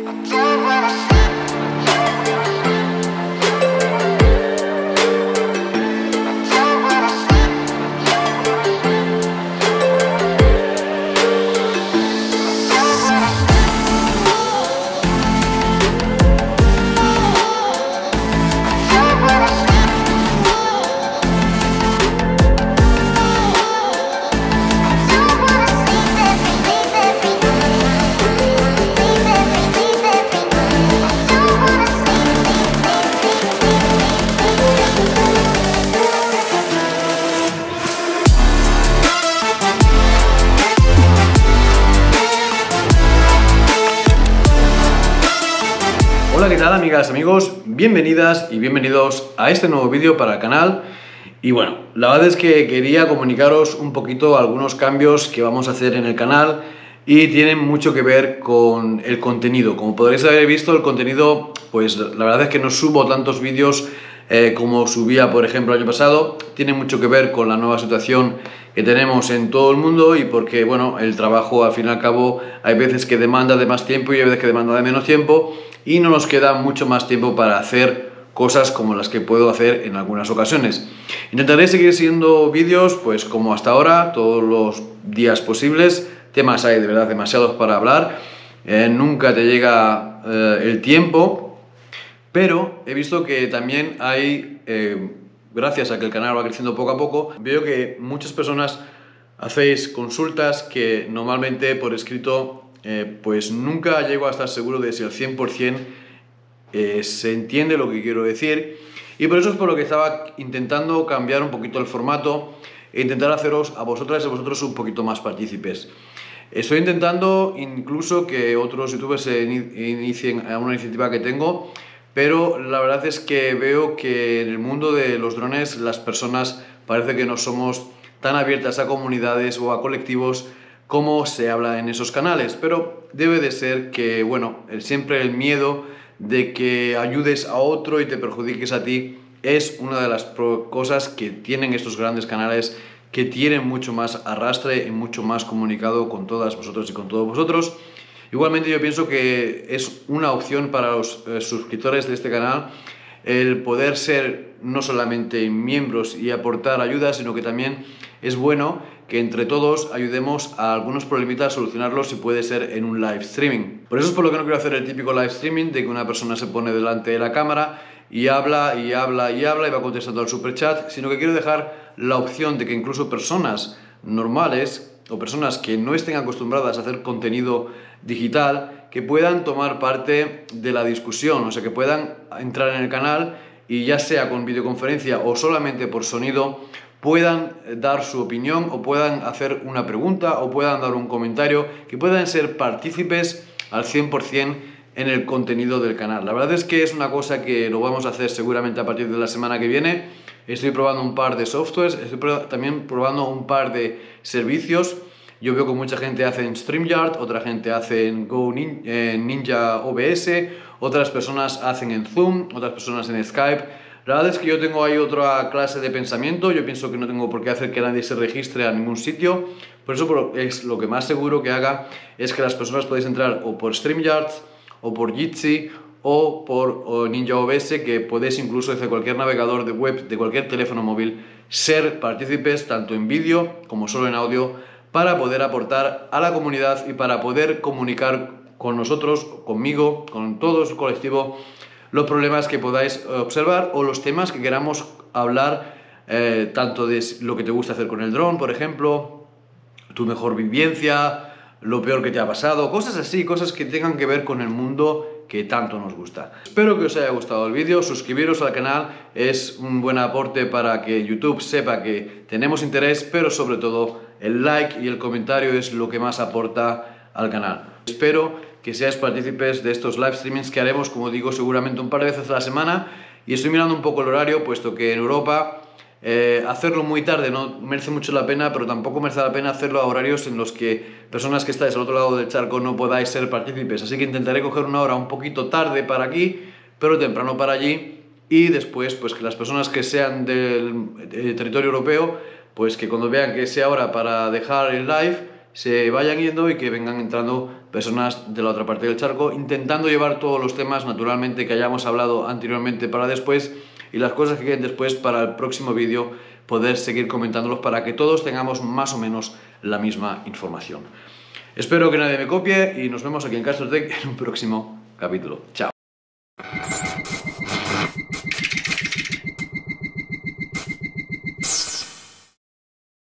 Hola, ¿qué tal, amigas, amigos? Bienvenidas y bienvenidos a este nuevo vídeo para el canal. Y bueno, la verdad es que quería comunicaros un poquito algunos cambios que vamos a hacer en el canal y tienen mucho que ver con el contenido. Como podréis haber visto, el contenido, pues la verdad es que no subo tantos vídeos como subía, por ejemplo, el año pasado. Tiene mucho que ver con la nueva situación que tenemos en todo el mundo y porque, bueno, el trabajo, al fin y al cabo, hay veces que demanda de más tiempo y hay veces que demanda de menos tiempo y no nos queda mucho más tiempo para hacer cosas como las que puedo hacer en algunas ocasiones. Intentaré seguir haciendo vídeos, pues como hasta ahora, todos los días posibles. Temas hay de verdad demasiados para hablar, nunca te llega el tiempo, pero he visto que también hay, gracias a que el canal va creciendo poco a poco, veo que muchas personas hacéis consultas que normalmente por escrito pues nunca llego a estar seguro de si al 100% se entiende lo que quiero decir, y por eso es por lo que estaba intentando cambiar un poquito el formato e intentar haceros a vosotras y a vosotros un poquito más partícipes. Estoy intentando incluso que otros youtubers se inicien a una iniciativa que tengo, pero la verdad es que veo que en el mundo de los drones las personas parece que no somos tan abiertas a comunidades o a colectivos como se habla en esos canales, pero debe de ser que, bueno, siempre el miedo de que ayudes a otro y te perjudiques a ti es una de las cosas que tienen estos grandes canales, que tienen mucho más arrastre y mucho más comunicado con todas vosotros y con todos vosotros. Igualmente yo pienso que es una opción para los suscriptores de este canal el poder ser no solamente miembros y aportar ayuda, sino que también es bueno que entre todos ayudemos a algunos problemitas a solucionarlos, si puede ser en un live streaming. Por eso es por lo que no quiero hacer el típico live streaming de que una persona se pone delante de la cámara y habla y habla y habla y va contestando al super chat, sino que quiero dejar la opción de que incluso personas normales o personas que no estén acostumbradas a hacer contenido digital, que puedan tomar parte de la discusión, o sea, que puedan entrar en el canal y ya sea con videoconferencia o solamente por sonido, puedan dar su opinión o puedan hacer una pregunta o puedan dar un comentario, que puedan ser partícipes al 100% en el contenido del canal. La verdad es que es una cosa que lo vamos a hacer seguramente a partir de la semana que viene. Estoy probando un par de softwares, estoy también probando un par de servicios. Yo veo que mucha gente hace en StreamYard, otra gente hace en Ninja OBS, otras personas hacen en Zoom, otras personas en Skype. La verdad es que yo tengo ahí otra clase de pensamiento. Yo pienso que no tengo por qué hacer que nadie se registre a ningún sitio. Por eso es lo que más seguro que haga es que las personas podéis entrar o por StreamYard o por Jitsi o por Ninja OBS, que podéis incluso desde cualquier navegador de web, de cualquier teléfono móvil, ser partícipes tanto en vídeo como solo en audio, para poder aportar a la comunidad y para poder comunicar con nosotros, conmigo, con todo el colectivo, los problemas que podáis observar o los temas que queramos hablar, tanto de lo que te gusta hacer con el dron, por ejemplo, tu mejor vivencia, lo peor que te ha pasado, cosas así, cosas que tengan que ver con el mundo que tanto nos gusta. Espero que os haya gustado el vídeo. Suscribiros al canal es un buen aporte para que YouTube sepa que tenemos interés, pero sobre todo el like y el comentario es lo que más aporta al canal. Espero que seáis partícipes de estos live streamings que haremos, como digo, seguramente un par de veces a la semana, y estoy mirando un poco el horario, puesto que en Europa hacerlo muy tarde no merece mucho la pena, pero tampoco merece la pena hacerlo a horarios en los que personas que estáis al otro lado del charco no podáis ser partícipes. Así que intentaré coger una hora un poquito tarde para aquí, pero temprano para allí, y después pues que las personas que sean del territorio europeo, pues que cuando vean que sea hora para dejar el live, se vayan yendo y que vengan entrando personas de la otra parte del charco, intentando llevar todos los temas naturalmente que hayamos hablado anteriormente para después, y las cosas que queden después para el próximo vídeo poder seguir comentándolos para que todos tengamos más o menos la misma información. Espero que nadie me copie y nos vemos aquí en Castro Tech en un próximo capítulo. Chao.